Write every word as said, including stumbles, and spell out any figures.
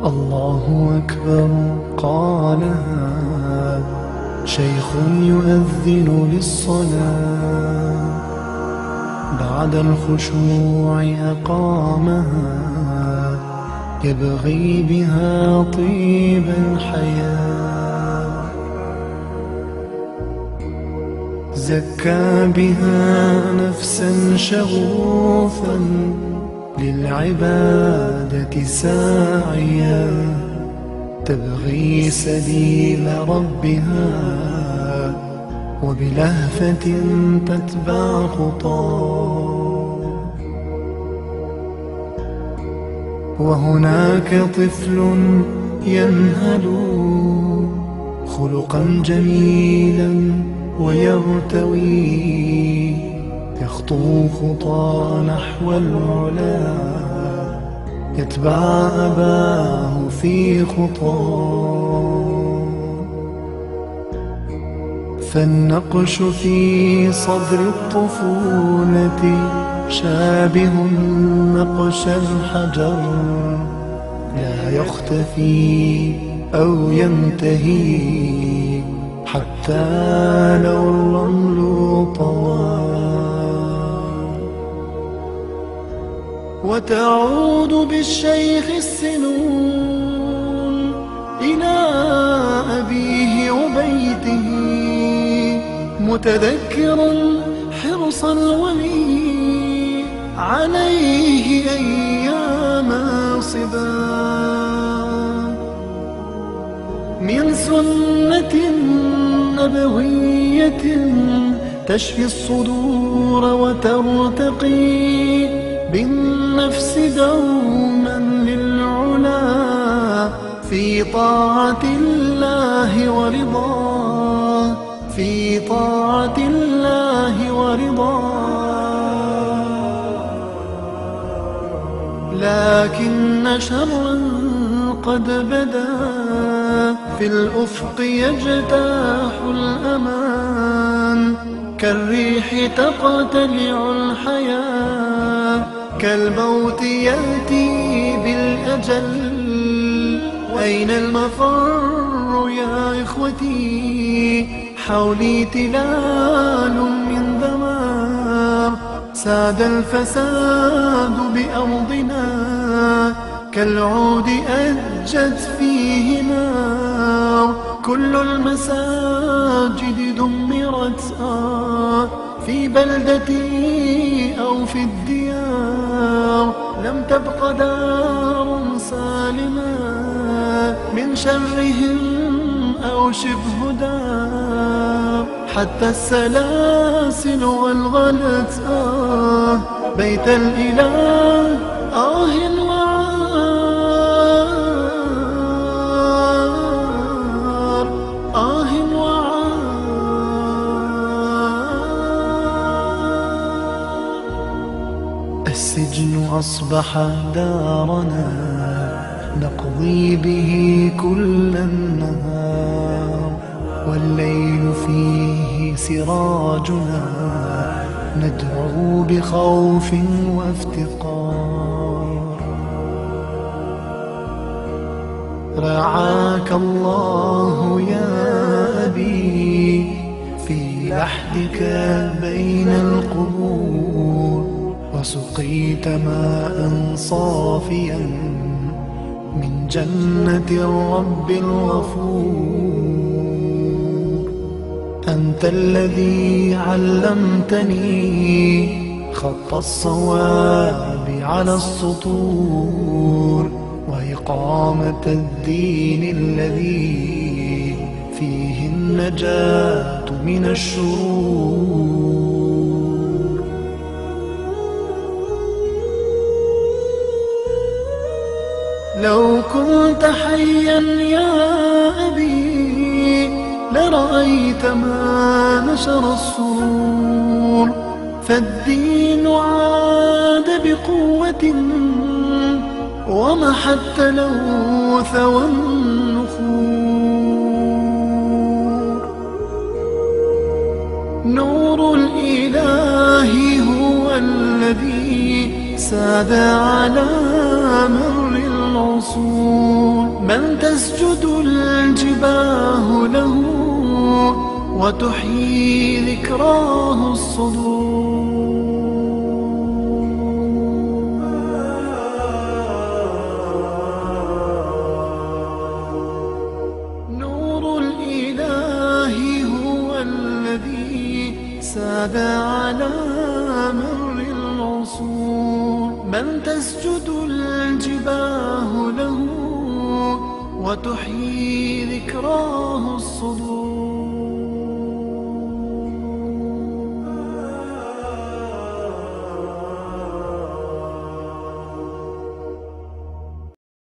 الله أكبر قالها شيخ يؤذن للصلاة، بعد الخشوع أقامها يبغي بها طيب الحياة، زكى بها نفسا شغوفا للعبادة ساعيا، تبغي سبيل ربها وبلهفة تتبع خطاه. وهناك طفل ينهل خلقا جميلا ويرتوي، يخطو خطى نحو العلا، يتبع أباه في خطاه. فالنقش في صدر الطفولة شابه نقش الحجر، لا يختفي أو ينتهي حتى لو الرمل طوى. وتعود بالشيخ السنون إلى أبيه وبيته، متذكرا حرص الولي عليه أيام صبا، من سنة نبوية تشفي الصدور وترتقي بالنفس دوما للعلا، في طاعة الله ورضاه، في طاعة الله ورضاه. لكن شرا قد بدا في الأفق يجتاح الأمان، كالريح تقتلع الحياة، كالموت يأتي بالأجل. أين المفر يا إخوتي؟ حولي تلال من دمار، ساد الفساد بأرضنا، كالعود أجت فيه نار. كل المساجد دمرت آه في بلدتي أو في الديار، لم تبق دار سالمة من شرهم أو شبه دار، حتى السلاسل غلغلت آه بيت الإله آه وعار، آه وعار. السجن أصبح دارنا نقضي به كل النهار، والليل فيه سراجنا ندعو بخوف وافتقار. رعاك الله يا أبي في لحدك بين القبور، وسقيت ماء صافيا من جنة الرب الغفور. أنت الذي علمتني خط الصواب على السطور، وإقامة الدين الذي فيه النجاة من الشرور. لو كنت حيا يا أبي لرأيت ما نشر السرور، فالدين عاد بقوة ومحى التلوث والنفور. نور الإله هو الذي ساد على مر العصور، من تسجد الجباه له وتحيي ذكراه الصدور. نور الإله هو الذي ساد على مر العصور، من تسجد الجباه له وتحيي ذكراه الصدور.